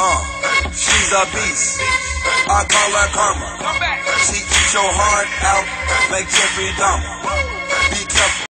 She's a beast. I call her karma. She eats your heart out like Jeffrey Dahmer. Be careful.